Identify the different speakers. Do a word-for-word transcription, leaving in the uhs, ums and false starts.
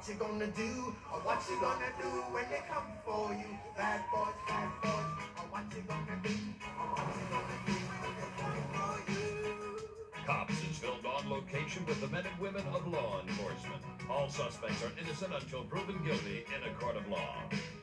Speaker 1: what you gonna do? Or what you gonna do when they come for you? Bad boys, bad boys. Or what you gonna do? Or what you gonna do when they come for you?
Speaker 2: Cops is filmed on location with the men and women of law enforcement. All suspects are innocent until proven guilty in a court of law.